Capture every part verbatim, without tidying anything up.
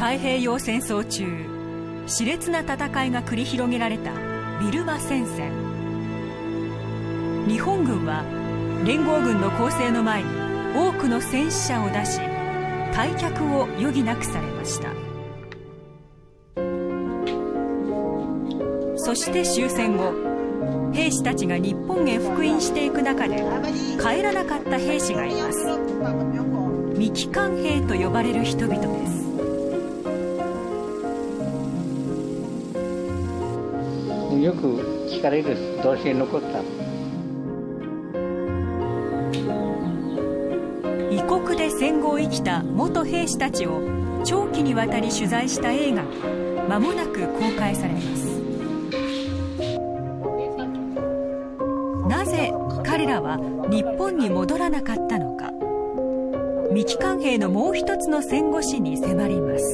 太平洋戦争中、熾烈な戦いが繰り広げられたビルマ戦線。日本軍は連合軍の攻勢の前に多くの戦死者を出し、退却を余儀なくされました。そして終戦後、兵士たちが日本へ復員していく中で帰らなかった兵士がいます。未帰還兵と呼ばれる人々です。 よく聞かれる。どうして残った？ 異国で戦後を生きた元兵士たちを長期にわたり取材した映画が間もなく公開されます。なぜ彼らは日本に戻らなかったのか、未帰還兵のもう一つの戦後史に迫ります。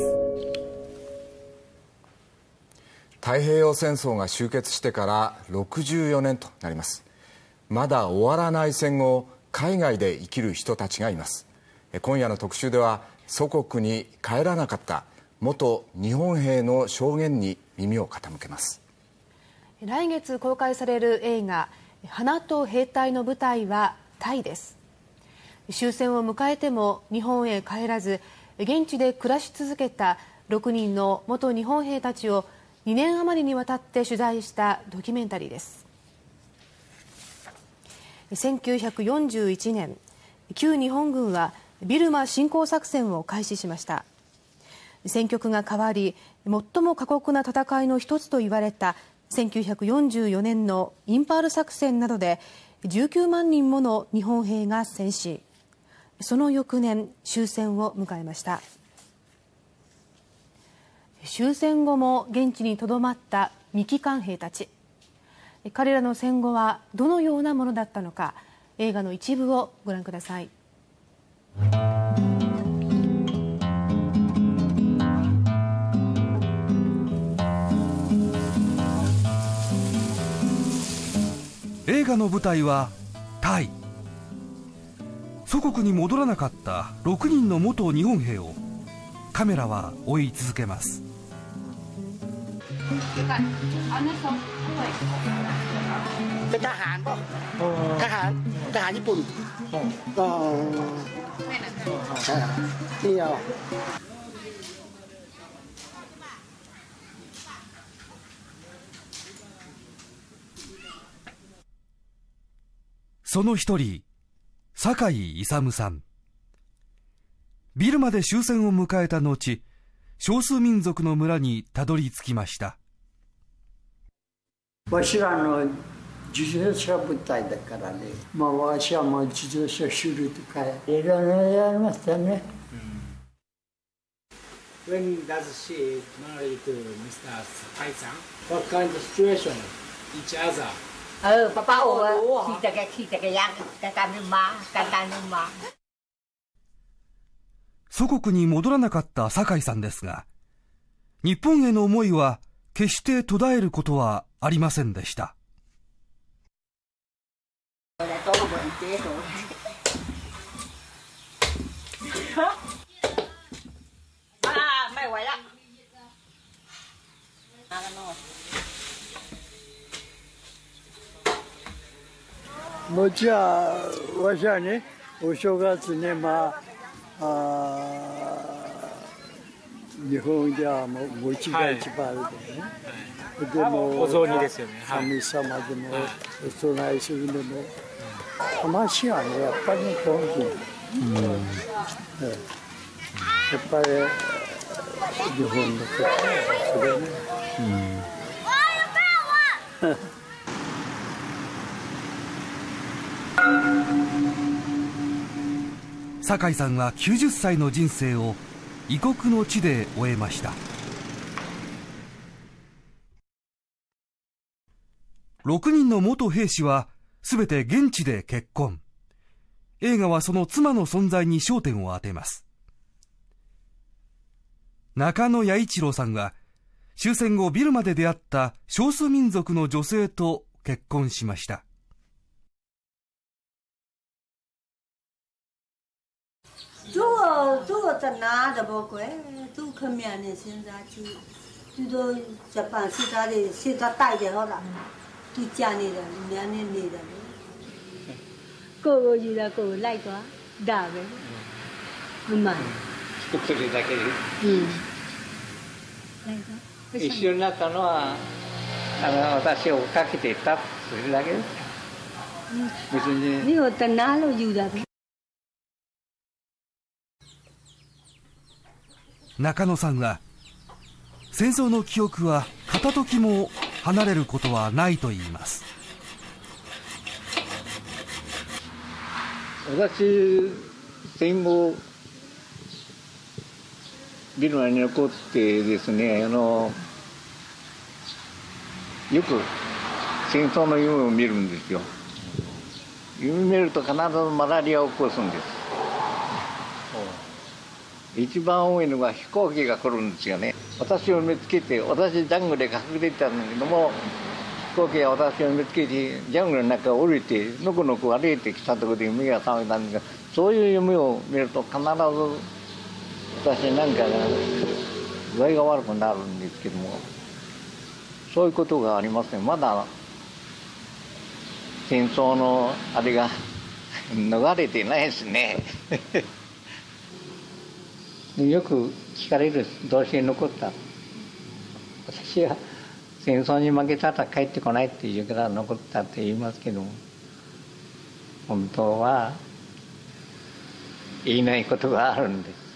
太平洋戦争が終結してからろくじゅうよねんとなります。まだ終わらない戦後を海外で生きる人たちがいます。今夜の特集では、祖国に帰らなかった元日本兵の証言に耳を傾けます。 来月公開される映画「花と兵隊」の舞台はタイです。終戦を迎えても日本へ帰らず、現地で暮らし続けたろくにんの元日本兵たちをにねん余りにわたって取材したドキュメンタリーです。せんきゅうひゃくよんじゅういちねん、旧日本軍はビルマ侵攻作戦を開始しました。戦局が変わり、最も過酷な戦いの一つと言われたせんきゅうひゃくよんじゅうよねんのインパール作戦などでじゅうきゅうまんにんもの日本兵が戦死。その翌年、終戦を迎えました。終戦後も現地にとどまった未帰還兵たち。彼らの戦後はどのようなものだったのか、映画の一部をご覧ください。 映画の舞台はタイ。祖国に戻らなかったろくにんの元日本兵をカメラは追い続けます。 เป็นทหารป่ะทหารทหารญี่ปุ่นก็นี่เอาその一人、酒井勇さん。ビルマで終戦を迎えた後、少数民族の村にたどり着きました。 わしらの自動車部隊だからね、まあ、わしはもう自動車修理とかいろいろやりましたね。 When does she marry to ミスター Sakai-san? What kind of situation? Each other? เออป้าป้าโอ้ขี่จักรขี่จักรยานกันกันมากันกันมา。 祖国に戻らなかった酒井さんですが、日本への思いは決して途絶えることはありませんでした。 もうじゃあわしはね、お正月ね、まああ日本じゃもう餅が一番あるでね、はい、でもお雑煮ですよね、神様でも、はい、お供えするでも、話はねやっぱり本気、うんうん、やっぱり日本のことそれね、うん酒井さんはきゅうじゅっさいの人生を異国の地で終えました。ろくにんの元兵士はすべて現地で結婚。映画はその妻の存在に焦点を当てます。中野弥一郎さんは終戦後ビルマで出会った少数民族の女性と結婚しました。 做都都在哪的不贵，都看面的现在就，就都这办其他的，其他带的好了，都家里的面的你的，个个月的个来个大呗，不嘛。 作ってるだけで。 嗯。 一緒になったのはあの私を追っかけていったそれだけです。別に。 你有在哪路有的？ 中野さんは戦争の記憶は片時も離れることはないと言います。 私戦後ビルマに残ってですね、あのよく戦争の夢を見るんですよ。夢見ると必ずマラリアを起こすんです。一番多いのが飛行機が来るんですよね。私を見つけて、私ジャングルで隠れてたんだけども、飛行機が私を見つけてジャングルの中を降りてのこのこ歩いてきたところで目が覚めたんですが、そういう夢を見ると必ず私なんかが具合が悪くなるんですけども、そういうことがありますね。まだ戦争のあれが逃れてないですね。 よく聞かれる、どうして残った。私は戦争に負けたら帰ってこないっていうから残ったって言いますけども、本当は言えないことがあるんです。